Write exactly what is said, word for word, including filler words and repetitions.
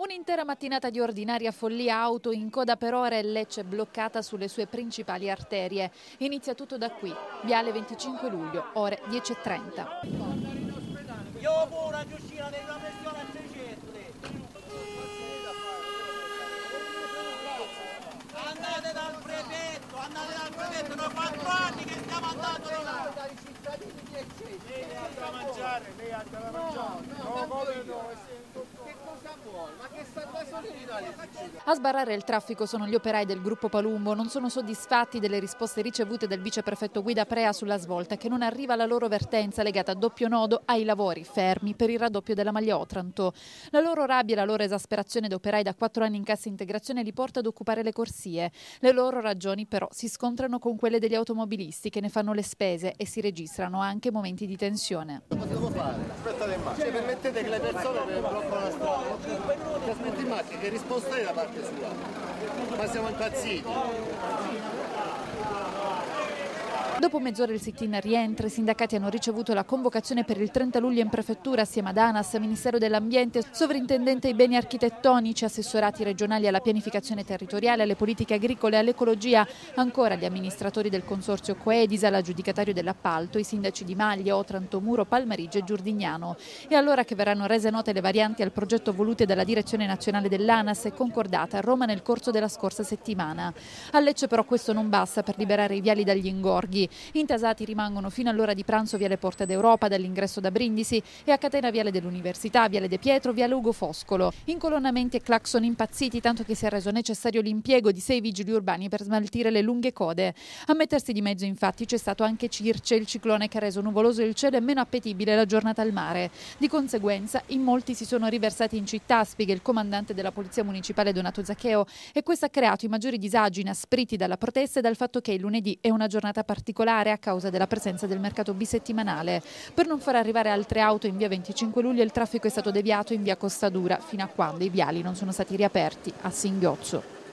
Un'intera mattinata di ordinaria follia, auto in coda per ore e Lecce bloccata sulle sue principali arterie. Inizia tutto da qui, Viale venticinque luglio, ore dieci e trenta. Io pure Giustina devi una pressione a trecento. Andate dal prefetto, andate dal prefetto, noi quattro anni che stiamo andando là. Dai cittadini di eccesso. Lei ha da mangiare, lei ha da mangiare. No, no, no, che cosa vuole? Ma che sta facendo in Italia? A sbarrare il traffico sono gli operai del gruppo Palumbo, non sono soddisfatti delle risposte ricevute dal viceprefetto Guida Prea sulla svolta, che non arriva alla loro vertenza legata a doppio nodo ai lavori fermi per il raddoppio della maglia Otranto. La loro rabbia e la loro esasperazione da operai da quattro anni in cassa integrazione li porta ad occupare le corsie. Le loro ragioni però si scontrano con quelle degli automobilisti che ne fanno le spese e si registrano anche momenti di tensione. Cosa devo fare? Aspettate in macchina. Se permettete che le persone che bloccano la strada, che aspetti in macchina, che risposta è da parte sua? Ma siamo impazziti. Dopo mezz'ora il sit-in rientra, i sindacati hanno ricevuto la convocazione per il trenta luglio in prefettura assieme ad ANAS, Ministero dell'Ambiente, Sovrintendente ai beni architettonici, assessorati regionali alla pianificazione territoriale, alle politiche agricole e all'ecologia, ancora gli amministratori del consorzio Coedisa, l'aggiudicatario dell'appalto, i sindaci di Maglia, Otranto, Muro, Palmarige e Giurdignano. E allora che verranno rese note le varianti al progetto volute dalla direzione nazionale dell'ANAS e concordate a Roma nel corso della scorsa settimana. A Lecce però questo non basta per liberare i viali dagli ingorghi. Intasati rimangono fino all'ora di pranzo Viale Porta d'Europa, dall'ingresso da Brindisi, e a catena Viale dell'Università, Viale De Pietro, Viale Ugo Foscolo. Incolonnamenti e clacson impazziti, tanto che si è reso necessario l'impiego di sei vigili urbani per smaltire le lunghe code. A mettersi di mezzo infatti c'è stato anche Circe, il ciclone che ha reso nuvoloso il cielo e meno appetibile la giornata al mare. Di conseguenza in molti si sono riversati in città, spiega il comandante della Polizia Municipale Donato Zaccheo, e questo ha creato i maggiori disagi inaspriti dalla protesta e dal fatto che il lunedì è una giornata particolare a causa della presenza del mercato bisettimanale. Per non far arrivare altre auto in via venticinque luglio il traffico è stato deviato in via Costa Dura fino a quando i viali non sono stati riaperti a singhiozzo.